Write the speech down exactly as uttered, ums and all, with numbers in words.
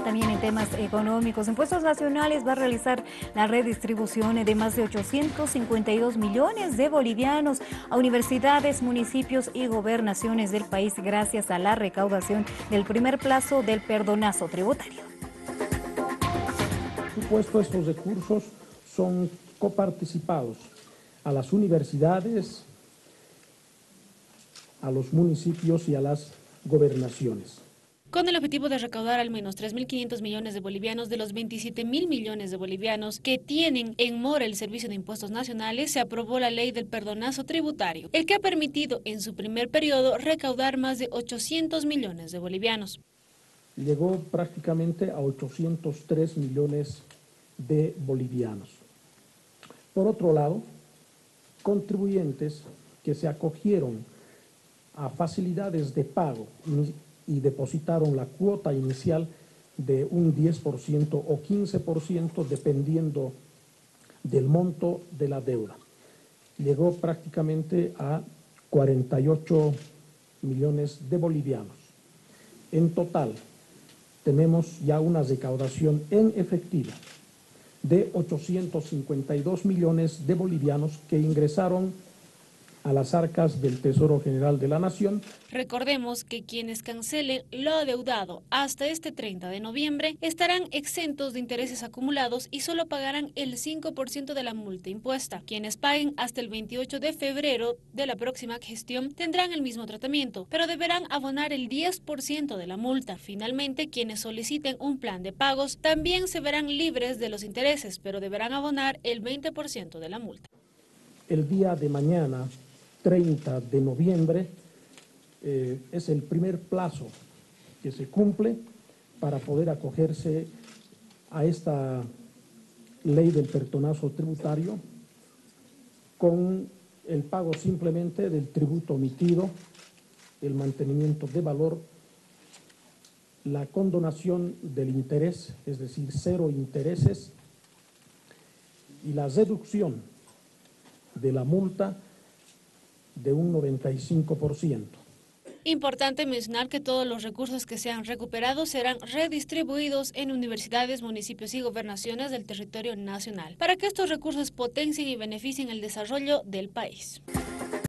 también en temas económicos. Impuestos Nacionales va a realizar la redistribución de más de ochocientos cincuenta y dos millones de bolivianos a universidades, municipios y gobernaciones del país gracias a la recaudación del primer plazo del perdonazo tributario. Por supuesto, estos recursos son coparticipados a las universidades, a los municipios y a las gobernaciones. Con el objetivo de recaudar al menos tres mil quinientos millones de bolivianos de los veintisiete mil millones de bolivianos que tienen en mora el Servicio de Impuestos Nacionales, se aprobó la ley del perdonazo tributario, el que ha permitido en su primer periodo recaudar más de ochocientos millones de bolivianos. Llegó prácticamente a ochocientos tres millones de bolivianos. Por otro lado, contribuyentes que se acogieron a facilidades de pago y depositaron la cuota inicial de un diez por ciento o quince por ciento dependiendo del monto de la deuda. Llegó prácticamente a cuarenta y ocho millones de bolivianos. En total, tenemos ya una recaudación en efectivo de ochocientos cincuenta y dos millones de bolivianos que ingresaron a las arcas del Tesoro General de la Nación. Recordemos que quienes cancelen lo adeudado hasta este treinta de noviembre estarán exentos de intereses acumulados y solo pagarán el cinco por ciento de la multa impuesta. Quienes paguen hasta el veintiocho de febrero de la próxima gestión tendrán el mismo tratamiento, pero deberán abonar el diez por ciento de la multa. Finalmente, quienes soliciten un plan de pagos también se verán libres de los intereses, pero deberán abonar el veinte por ciento de la multa. El día de mañana, treinta de noviembre, eh, es el primer plazo que se cumple para poder acogerse a esta ley del perdonazo tributario con el pago simplemente del tributo omitido, el mantenimiento de valor, la condonación del interés, es decir, cero intereses, y la reducción de la multa de un noventa y cinco por ciento. Importante mencionar que todos los recursos que sean recuperados serán redistribuidos en universidades, municipios y gobernaciones del territorio nacional, para que estos recursos potencien y beneficien el desarrollo del país.